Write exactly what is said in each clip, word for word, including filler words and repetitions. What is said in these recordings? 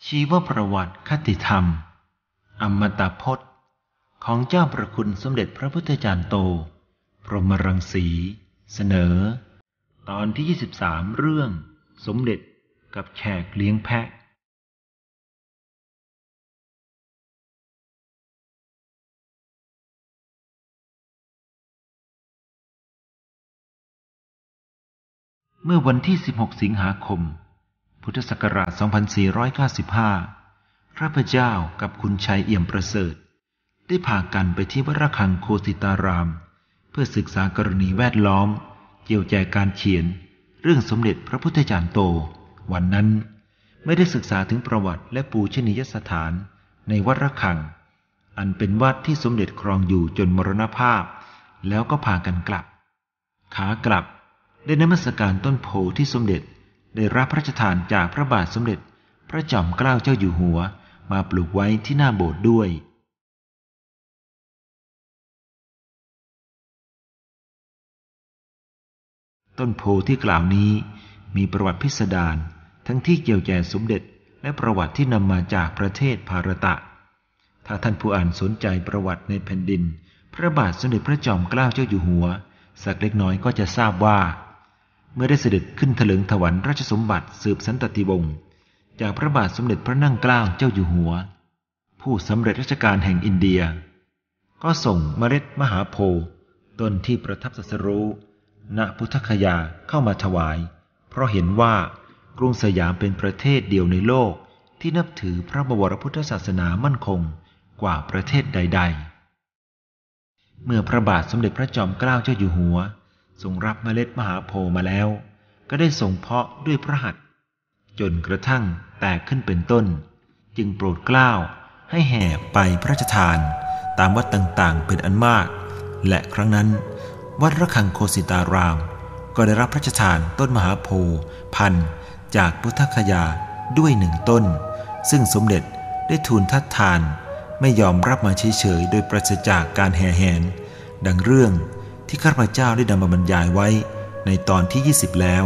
ชีวประวัติคติธรรมอมตะพจน์ของเจ้าประคุณสมเด็จพระพุทธจารย์โตพรหมรังสีเสนอตอนที่ยี่สิบสามเรื่องสมเด็จกับแขกเลี้ยงแพะเมื่อวันที่สิบหกสิงหาคมพุทธศักราชสองพันสี่ร้อยเก้าสิบห้าข้าพเจ้ากับคุณชัยเอี่ยมประเสริฐได้พากันไปที่วัดระฆังโคสิตารามเพื่อศึกษากรณีแวดล้อมเกี่ยวแก่การเขียนเรื่องสมเด็จพระพุทธจารย์โตวันนั้นไม่ได้ศึกษาถึงประวัติและปูชนียสถานในวัดระฆังอันเป็นวัดที่สมเด็จครองอยู่จนมรณภาพแล้วก็พากันกลับขากลับได้นมัสการต้นโพที่สมเด็จได้รับพระราชทานจากพระบาทสมเด็จพระจอมเกล้าเจ้าอยู่หัวมาปลูกไว้ที่หน้าโบสถ์ด้วยต้นโพที่กล่าวนี้มีประวัติพิสดารทั้งที่เกี่ยวแก่สมเด็จและประวัติที่นำมาจากประเทศภารตะถ้าท่านผู้อ่านสนใจประวัติในแผ่นดินพระบาทสมเด็จพระจอมเกล้าเจ้าอยู่หัวสักเล็กน้อยก็จะทราบว่าเมื่อได้เสด็จขึ้นถลิงถวัลย์ราชสมบัติสืบสันตติวงศ์จากพระบาทสมเด็จพระนั่งเกล้าเจ้าอยู่หัวผู้สำเร็จราชการแห่งอินเดียก็ส่งเมล็ดมหาโพธิ์ต้นที่ประทับตรัสรู้ณพุทธคยาเข้ามาถวายเพราะเห็นว่ากรุงสยามเป็นประเทศเดียวในโลกที่นับถือพระบวรพุทธศาสนามั่นคงกว่าประเทศใดๆเมื่อพระบาทสมเด็จพระจอมเกล้าเจ้าอยู่หัวทรงรับเมล็ดมหาโพธิ์มาแล้วก็ได้ทรงเพาะด้วยพระหัตถ์จนกระทั่งแตกขึ้นเป็นต้นจึงโปรดเกล้าให้แห่ไปพระราชทานตามวัดต่างๆเป็นอันมากและครั้งนั้นวัดระฆังโคสิตารามก็ได้รับพระราชทานต้นมหาโพธิ์พันธุ์จากพุทธคยาด้วยหนึ่งต้นซึ่งสมเด็จได้ทูลทัดทานไม่ยอมรับมาเฉยๆโดยปราศจากการแห่แหนดังเรื่องที่ข้าพเจ้าได้นำมาบรรยายไว้ในตอนที่ยี่สิบแล้ว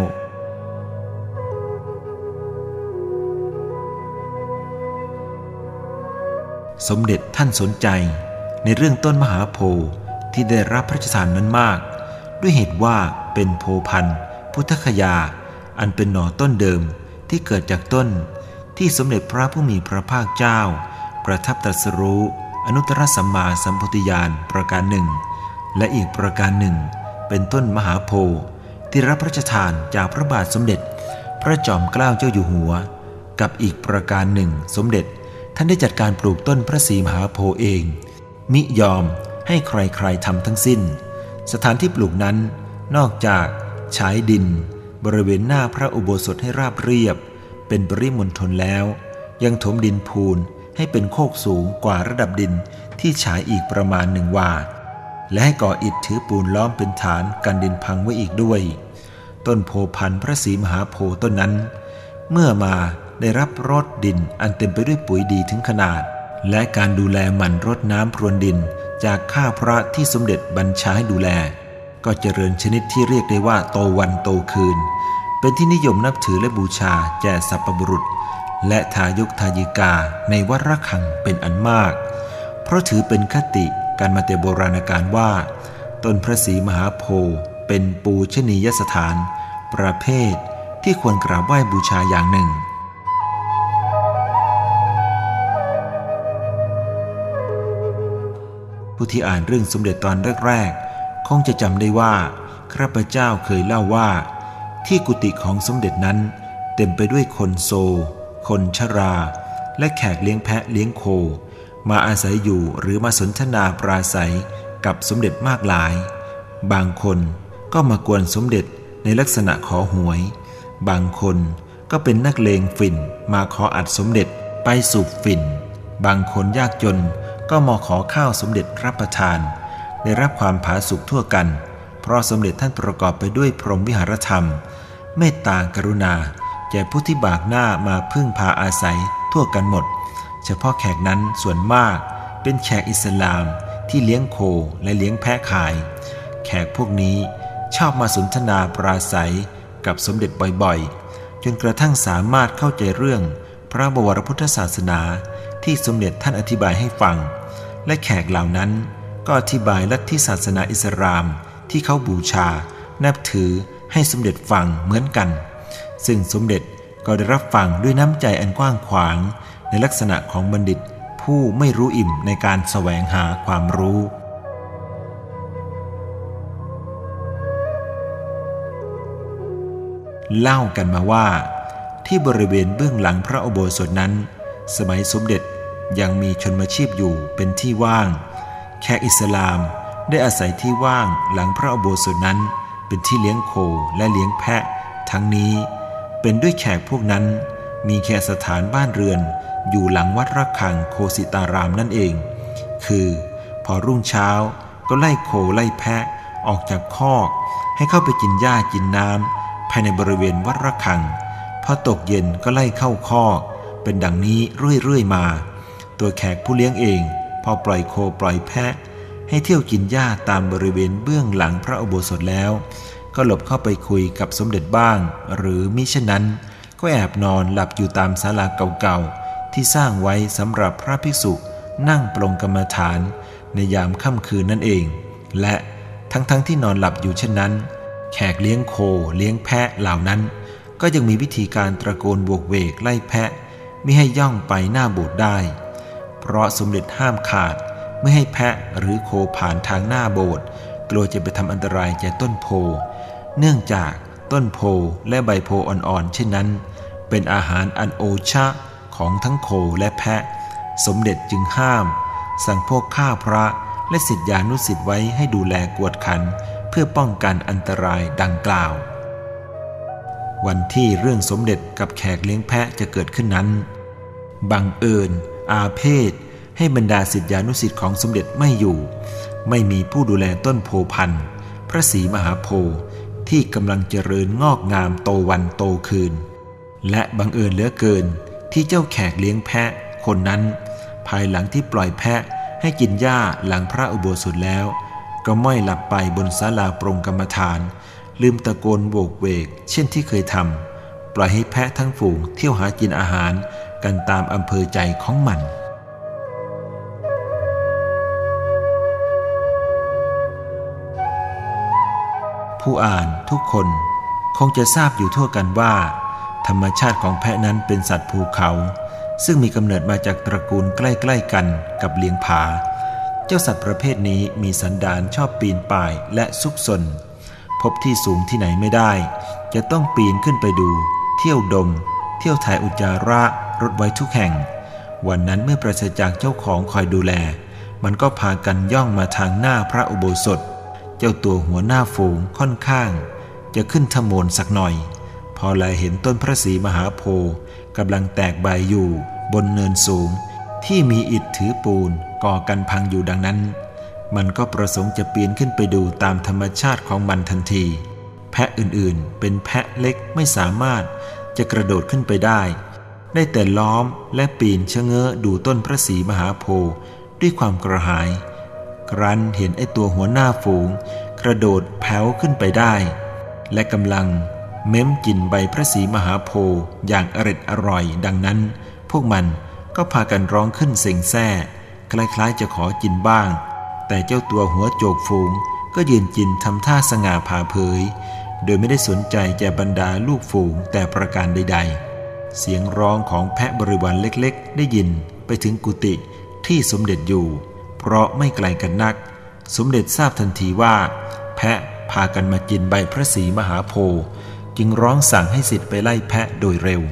สมเด็จท่านสนใจในเรื่องต้นมหาโพธิ์ที่ได้รับพระราชทานนั้นมากด้วยเหตุว่าเป็นโพพันธุ์พุทธคยาอันเป็นหน่อต้นเดิมที่เกิดจากต้นที่สมเด็จพระผู้มีพระภาคเจ้าประทับตรัสรู้อนุตตรสัมมาสัมโพธิญาณประการหนึ่งและอีกประการหนึ่งเป็นต้นมหาโพธิ์ที่รับพระราชทานจากพระบาทสมเด็จพระจอมเกล้าเจ้าอยู่หัวกับอีกประการหนึ่งสมเด็จท่านได้จัดการปลูกต้นพระศรีมหาโพธิ์เองมิยอมให้ใครๆทำทั้งสิ้นสถานที่ปลูกนั้นนอกจากฉายดินบริเวณหน้าพระอุโบสถให้ราบเรียบเป็นปริมณฑลแล้วยังถมดินพูนให้เป็นโคกสูงกว่าระดับดินที่ฉายอีกประมาณหนึ่งวาและให้ก่ออิฐถือปูนล้อมเป็นฐานกันดินพังไว้อีกด้วยต้นโพพันธุ์พระศรีมหาโพธิ์ต้นนั้นเมื่อมาได้รับรดดินอันเต็มไปด้วยปุ๋ยดีถึงขนาดและการดูแลหมั่นรดน้ำพรวนดินจากข้าพระที่สมเด็จบัญชาให้ดูแลก็เจริญชนิดที่เรียกได้ว่าโตวันโตคืนเป็นที่นิยมนับถือและบูชาแก่สรรพบุรุษและทายกทายิกาในวัดระฆังเป็นอันมากเพราะถือเป็นคติการมาแต่โบราณกาลว่าต้นพระศรีมหาโพธิ์เป็นปูชนียสถานประเภทที่ควรกราบไหว้บูชาอย่างหนึ่งผู้ที่อ่านเรื่องสมเด็จตอนแรกๆคงจะจำได้ว่าข้าพเจ้าเคยเล่าว่าที่กุฏิของสมเด็จนั้นเต็มไปด้วยคนโซคนชราและแขกเลี้ยงแพะเลี้ยงโคมาอาศัยอยู่หรือมาสนทนาปราศัยกับสมเด็จมากหลายบางคนก็มากวนสมเด็จในลักษณะขอหวยบางคนก็เป็นนักเลงฝิ่นมาขออัดสมเด็จไปสูบฝิ่นบางคนยากจนก็มาขอข้าวสมเด็จรับประทานได้รับความผาสุกทั่วกันเพราะสมเด็จท่านประกอบไปด้วยพรหมวิหารธรรมเมตตากรุณาแก่ผู้ที่บากหน้ามาพึ่งพาอาศัยทั่วกันหมดเฉพาะแขกนั้นส่วนมากเป็นแขกอิสลามที่เลี้ยงโคและเลี้ยงแพะขายแขกพวกนี้ชอบมาสนทนาปราศัยกับสมเด็จบ่อยๆจนกระทั่งสามารถเข้าใจเรื่องพระบวรพุทธศาสนาที่สมเด็จท่านอธิบายให้ฟังและแขกเหล่านั้นก็อธิบายลัทธิศาสนาอิสลามที่เขาบูชานับถือให้สมเด็จฟังเหมือนกันซึ่งสมเด็จก็ได้รับฟังด้วยน้ำใจอันกว้างขวางในลักษณะของบัณฑิตผู้ไม่รู้อิ่มในการแสวงหาความรู้เล่ากันมาว่าที่บริเวณเบื้องหลังพระอุโบสถนั้นสมัยสมเด็จยังมีชนมาชีพอยู่เป็นที่ว่างแขกอิสลามได้อาศัยที่ว่างหลังพระอุโบสถนั้นเป็นที่เลี้ยงโคและเลี้ยงแพะทั้งนี้เป็นด้วยแขกพวกนั้นมีแค่สถานบ้านเรือนอยู่หลังวัดระฆังโคสิตารามนั่นเองคือพอรุ่งเช้าก็ไล่โคไล่แพะออกจากคอกให้เข้าไปกินหญ้ากินน้ำภายในบริเวณวัดระฆังพอตกเย็นก็ไล่เข้าคอกเป็นดังนี้เรื่อยๆมาตัวแขกผู้เลี้ยงเองพอปล่อยโคปล่อยแพะให้เที่ยวกินหญ้าตามบริเวณเบื้องหลังพระอุโบสถแล้วก็หลบเข้าไปคุยกับสมเด็จบ้างหรือมิฉะนั้นก็แอบนอนหลับอยู่ตามศาลาเก่าๆที่สร้างไว้สำหรับพระภิกษุนั่งปลงกรรมฐานในยามค่ำคืนนั่นเองและทั้งๆ ท, ที่นอนหลับอยู่เช่นนั้นแขกเลี้ยงโคเลี้ยงแพะเหล่านั้นก็ยังมีวิธีการตะโกนโวกเวกไล่แพะมิให้ย่องไปหน้าโบสถ์ได้เพราะสมเด็จห้ามขาดไม่ให้แพะหรือโคผ่านทางหน้าโบสถ์กลัวจะไปทำอันตรายแก่ต้นโพเนื่องจากต้นโพและใบโพอ่อนๆเช่นนั้นเป็นอาหารอันโอชะของทั้งโคและแพะสมเด็จจึงห้ามสั่งพวกข้าพระและศิษยานุศิษย์ไว้ให้ดูแลกวดขันเพื่อป้องกันอันตรายดังกล่าววันที่เรื่องสมเด็จกับแขกเลี้ยงแพะจะเกิดขึ้นนั้นบังเอิญอาเพศให้บรรดาศิษยานุศิษย์ของสมเด็จไม่อยู่ไม่มีผู้ดูแลต้นโพพันธุ์พระศรีมหาโพธิ์ที่กำลังเจริญงอกงามโตวันโตคืนและบังเอิญเหลือเกินที่เจ้าแขกเลี้ยงแพะคนนั้นภายหลังที่ปล่อยแพะให้กินหญ้าหลังพระอุโบสถแล้วก็ม้อยหลับไปบนศาลาปรงกรรมฐานลืมตะโกนโวกเวกเช่นที่เคยทำปล่อยให้แพะทั้งฝูงเที่ยวหากินอาหารกันตามอำเภอใจของมันผู้อ่านทุกคนคงจะทราบอยู่ทั่วกันว่าธรรมชาติของแพะนั้นเป็นสัตว์ภูเขาซึ่งมีกำเนิดมาจากตระกูลใกล้ๆกันกับเลี้ยงผาเจ้าสัตว์ประเภทนี้มีสันดานชอบปีนป่ายและซุกซนพบที่สูงที่ไหนไม่ได้จะต้องปีนขึ้นไปดูเที่ยวดมเที่ยวถ่ายอุจจาระรดไว้ทุกแห่งวันนั้นเมื่อปราศจากเจ้าของคอยดูแลมันก็พากันย่องมาทางหน้าพระอุโบสถเจ้าตัวหัวหน้าฝูงค่อนข้างจะขึ้นทะโมนสักหน่อยพอแลเห็นต้นพระศรีมหาโพธิ์กำลังแตกใบอยู่บนเนินสูงที่มีอิฐถือปูนก่อกันพังอยู่ดังนั้นมันก็ประสงค์จะปีนขึ้นไปดูตามธรรมชาติของมันทันทีแพะอื่นๆเป็นแพะเล็กไม่สามารถจะกระโดดขึ้นไปได้ได้แต่ล้อมและปีนชะเง้อดูต้นพระศรีมหาโพธิ์ด้วยความกระหายครั้นเห็นไอ้ตัวหัวหน้าฝูงกระโดดแผ่วขึ้นไปได้และกำลังเม้มกินใบพระศรีมหาโพธิ์อย่างอร็ดอร่อยดังนั้นพวกมันก็พากันร้องขึ้นเซ็งแซ่คล้ายๆจะขอกินบ้างแต่เจ้าตัวหัวโจกฝูงก็ยืนกินทำท่าสง่าผ่าเผยโดยไม่ได้สนใจแก่บรรดาลูกฝูงแต่ประการใดๆเสียงร้องของแพะบริวารเล็กๆได้ยินไปถึงกุฏิที่สมเด็จอยู่เพราะไม่ไกลกันนักสมเด็จทราบทันทีว่าแพะพากันมากินใบพระศรีมหาโพธิ์จึงร้องสั่งให้ศิษย์ไปไล่แพะโดยเร็ว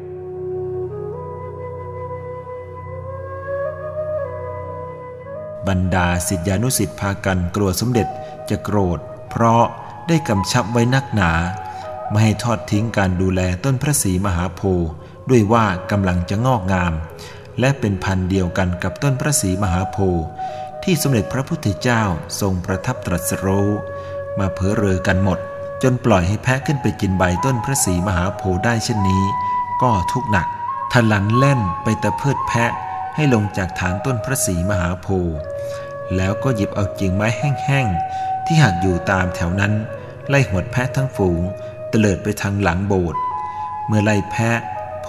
บรรดาศิษยานุศิษย์พากันกลัวสมเด็จจะโกรธเพราะได้กำชับไว้นักหนาไม่ให้ทอดทิ้งการดูแลต้นพระศรีมหาโพธิ์ด้วยว่ากำลังจะงอกงามและเป็นพันธุ์เดียวกันกับต้นพระศรีมหาโพธิ์ที่สมเด็จพระพุทธเจ้าทรงประทับตรัสรู้มาเผลอเรอกันหมดจนปล่อยให้แพะขึ้นไปกินใบต้นพระศรีมหาโพธิ์ได้เช่นนี้ก็ทุกข์หนักทะลันเล่นไปตะเพิดแพะให้ลงจากฐานต้นพระศรีมหาโพธิ์แล้วก็หยิบเอากิ่งไม้แห้งๆที่หักอยู่ตามแถวนั้นไล่หวดแพะทั้งฝูงเตลิดไปทางหลังโบสถ์เมื่อไล่แพะโพ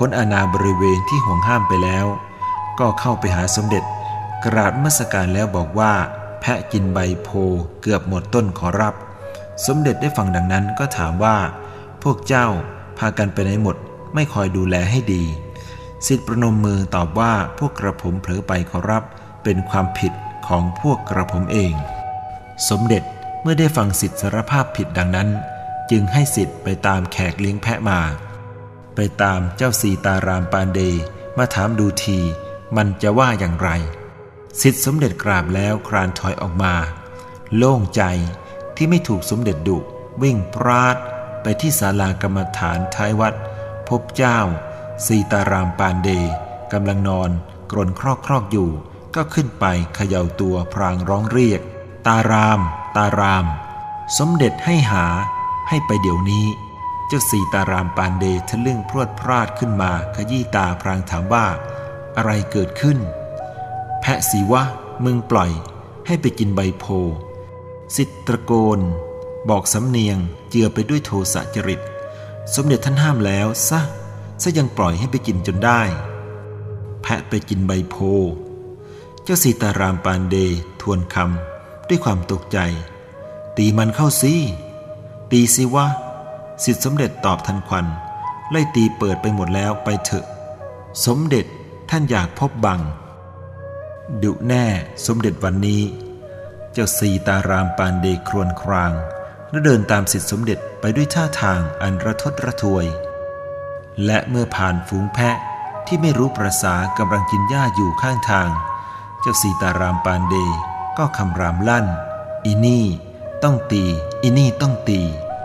พ้นอาณาบริเวณที่ห่วงห้ามไปแล้วก็เข้าไปหาสมเด็จกราบนมัสการแล้วบอกว่าแพะกินใบโพเกือบหมดต้นขอรับสมเด็จได้ฟังดังนั้นก็ถามว่าพวกเจ้าพากันไปไหนหมดไม่คอยดูแลให้ดีศิษย์ประนมมือตอบว่าพวกกระผมเผลอไปขอรับเป็นความผิดของพวกกระผมเองสมเด็จเมื่อได้ฟังศิษย์สารภาพผิดดังนั้นจึงให้ศิษย์ไปตามแขกเลี้ยงแพะมาไปตามเจ้าสีตารามปานเดมาถามดูทีมันจะว่าอย่างไรศิษย์สมเด็จกราบแล้วคลานถอยออกมาโล่งใจที่ไม่ถูกสมเด็จดุวิ่งปราดไปที่ศาลากรรมฐานท้ายวัดพบเจ้าสีตารามปานเดกำลังนอนกรนครอกครอกอยู่ก็ขึ้นไปเขย่าตัวพลางร้องเรียกตารามตารามสมเด็จให้หาให้ไปเดี๋ยวนี้เจ้าสีตารามปานเดทะลึ่งพรวดพราดขึ้นมาขยี้ตาพลางถามว่าอะไรเกิดขึ้นแพะสีวะมึงปล่อยให้ไปกินใบโพศิษย์ตะโกนบอกสำเนียงเจือไปด้วยโทสะจริตสมเด็จท่านห้ามแล้วซะซะยังปล่อยให้ไปกินจนได้แพะไปกินใบโพเจ้าสีตารามปานเดทวนคำด้วยความตกใจตีมันเข้าสิตีสิวะศิษย์สมเด็จตอบทันควันไล่ตีเปิดไปหมดแล้วไปเถอะสมเด็จท่านอยากพบบังดุแน่สมเด็จวันนี้เจ้าสีตารามปานเดครวญครางและเดินตามศิษย์สมเด็จไปด้วยท่าทางอันระทดระทวยและเมื่อผ่านฝูงแพะที่ไม่รู้ประสากำลังกินหญ้าอยู่ข้างทางเจ้าสีตารามปานเดก็คำรามลั่นอีนี่ต้องตีอีนี่ต้องตี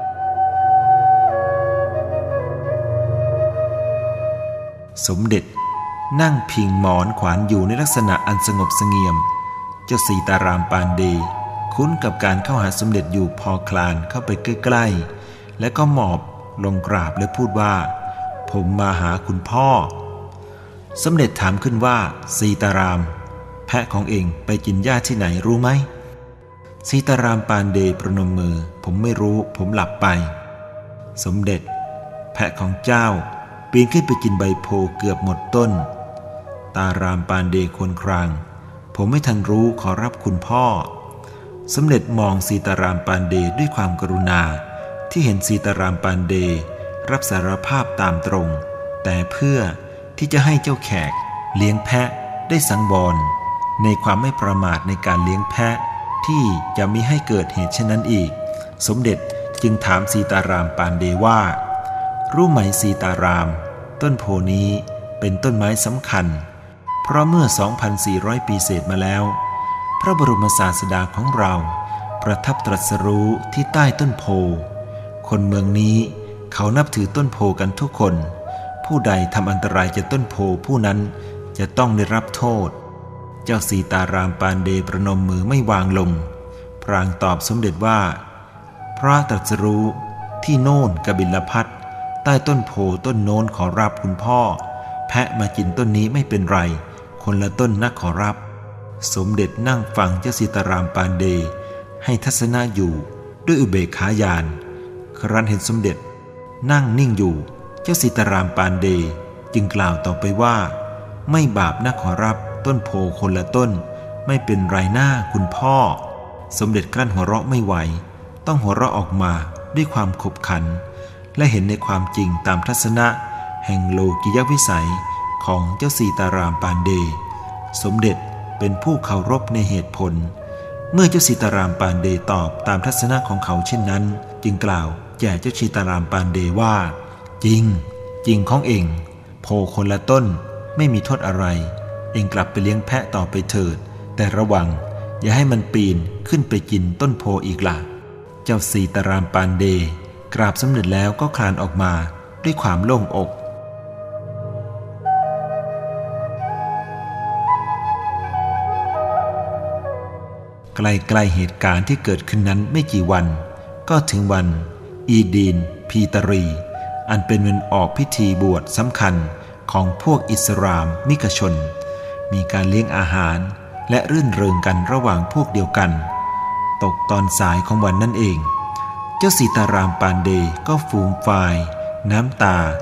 สมเด็จนั่งพิงหมอนขวานอยู่ในลักษณะอันสงบเสงี่ยมเจ้าสีตารามปานเดคุ้นกับการเข้าหาสมเด็จอยู่พอคลานเข้าไปใกล้ๆและก็หมอบลงกราบและพูดว่าผมมาหาคุณพ่อสมเด็จถามขึ้นว่าสีตารามแพะของเองไปกินหญ้าที่ไหนรู้ไหมสีตารามปานเดประนมมือผมไม่รู้ผมหลับไปสมเด็จแพะของเจ้าปีนขึ้นไปกินใบโพเกือบหมดต้นตารามปานเดครวญครางผมไม่ทันรู้ขอรับคุณพ่อสมเด็จมองสีตารามปานเดด้วยความกรุณาที่เห็นสีตารามปานเดรับสารภาพตามตรงแต่เพื่อที่จะให้เจ้าแขกเลี้ยงแพะได้สังวรในความไม่ประมาทในการเลี้ยงแพะที่จะมิให้เกิดเหตุเช่นนั้นอีกสมเด็จจึงถามสีตารามปานเดว่ารู้ไหมสีตารามต้นโพนี้เป็นต้นไม้สำคัญเพราะเมื่อ สองพันสี่ร้อย ปีเศษมาแล้วพระบรมศาสดาของเราประทับตรัสรู้ที่ใต้ต้นโพคนเมืองนี้เขานับถือต้นโพกันทุกคนผู้ใดทำอันตรายแก่ต้นโพผู้นั้นจะต้องได้รับโทษเจ้าสีตารามปานเดประนมมือไม่วางลงพลางตอบสมเด็จว่าพระตรัสรู้ที่โน่นกบิลพัสใต้ต้นโพต้นโน้นขอรับคุณพ่อแพะมากินต้นนี้ไม่เป็นไรคนละต้นนักขอรับสมเด็จนั่งฟังเจ้าสีตารามปานเดให้ทัศนะอยู่ด้วยอุเบกขาญาณครั้นเห็นสมเด็จนั่งนิ่งอยู่เจ้าสีตารามปานเดจึงกล่าวต่อไปว่าไม่บาปนักขอรับต้นโพคนละต้นไม่เป็นไรหน้าคุณพ่อสมเด็จกลั้นหัวเราะไม่ไหวต้องหัวเราะออกมาด้วยความขบขันและเห็นในความจริงตามทัศนะแห่งโลกิยวิสัยของเจ้าสีตารามปานเดสมเด็จเป็นผู้เคารพในเหตุผลเมื่อเจ้าสีตารามปานเดตอบตามทัศนะของเขาเช่นนั้นจึงกล่าวแก่เจ้าสีตารามปานเดว่าจริงจริงของเองโพคนละต้นไม่มีโทษอะไรเองกลับไปเลี้ยงแพะต่อไปเถิดแต่ระวังอย่าให้มันปีนขึ้นไปกินต้นโพอีกล่ะเจ้าสีตารามปานเดกราบสำเร็จแล้วก็คลานออกมาด้วยความโล่งอกใกล้ๆเหตุการณ์ที่เกิดขึ้นนั้นไม่กี่วันก็ถึงวันอีดีนพีตรีอันเป็นวันออกพิธีบวชสำคัญของพวกอิสลามมิกชนมีการเลี้ยงอาหารและรื่นเริงกันระหว่างพวกเดียวกันตกตอนสายของวันนั่นเองเจ้าสีตารามปานเดก็ฟูมฟายน้ำตา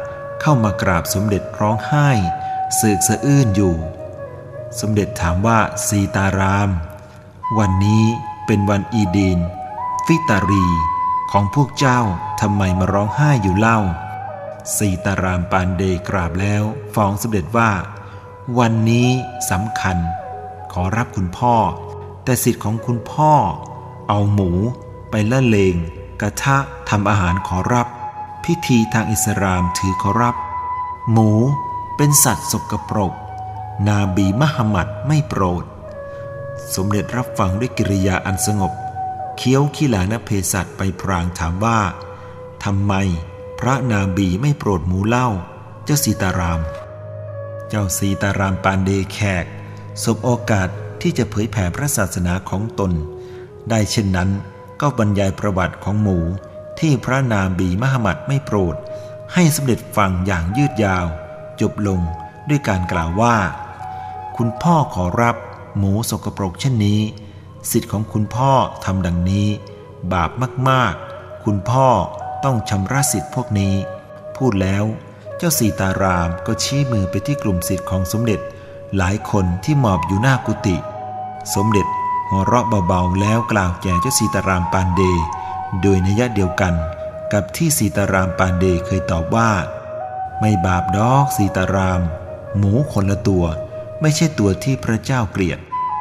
เข้ามากราบสมเด็จร้องไห้สึกสะอื้นอยู่สมเด็จถามว่าสีตารามวันนี้เป็นวันอีดีนฟิตารีของพวกเจ้าทำไมมาร้องไห้อยู่เล่าสีตารามปานเดกราบแล้วฟ้องสมเด็จว่าวันนี้สำคัญขอรับคุณพ่อแต่สิทธิ์ของคุณพ่อเอาหมูไปละเลงกระทะทำอาหารขอรับพิธีทางอิสลามถือขอรับหมูเป็นสัตว์สกปรกนาบีมุฮัมมัดไม่โปรดสมเด็จรับฟังด้วยกิริยาอันสงบเคี้ยวขี้หลานเภสัชไปพรางถามว่าทำไมพระนาบีไม่โปรดหมูเล่าเจ้าสีตารามเจ้าสีตารามปานเดแขกสบโอกาสที่จะเผยแผ่พระศาสนาของตนได้เช่นนั้นก็บรรยายประวัติของหมูที่พระนาบีมุฮัมมัดไม่โปรดให้สมเด็จฟังอย่างยืดยาวจบลงด้วยการกล่าวว่าคุณพ่อขอรับหมูสกปรกเช่นนี้สิทธิ์ของคุณพ่อทำดังนี้บาปมากๆคุณพ่อต้องชำระสิทธิ์พวกนี้พูดแล้วเจ้าสีตารามก็ชี้มือไปที่กลุ่มสิทธิ์ของสมเด็จหลายคนที่หมอบอยู่หน้ากุฏิสมเด็จหัวเราะเบาๆแล้วกล่าวแก่เจ้าสีตารามปานเดโดยนัยเดียวกันกับที่สีตารามปานเดเคยตอบว่าไม่บาปดอกสีตารามหมูคนละตัวไม่ใช่ตัวที่พระเจ้าเกลียด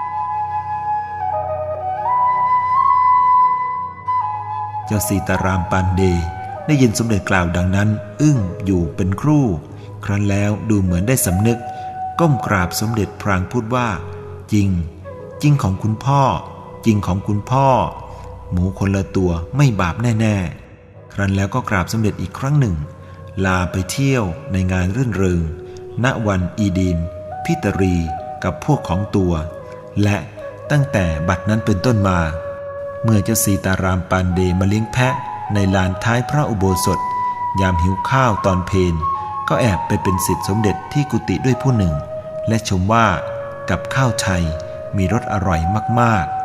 เจ้าสีตารามปานเดได้ยินสมเด็จกล่าวดังนั้นอึ้งอยู่เป็นครู่ครั้นแล้วดูเหมือนได้สำนึกก้มกราบสมเด็จพลางพูดว่าจริงจริงของคุณพ่อจริงของคุณพ่อหมูคนละตัวไม่บาปแน่ๆครั้นแล้วก็กราบสมเด็จอีกครั้งหนึ่งลาไปเที่ยวในงานรื่นเริงณวันอีดีนพิตรีกับพวกของตัวและตั้งแต่บัดนั้นเป็นต้นมาเมื่อเจ้าสีตารามปานเดมาเลี้ยงแพะในลานท้ายพระอุโบสถยามหิวข้าวตอนเพลก็แอบไปเป็นศิษย์สมเด็จที่กุฏิด้วยผู้หนึ่งและชมว่ากับข้าวไทยมีรสอร่อยมากๆ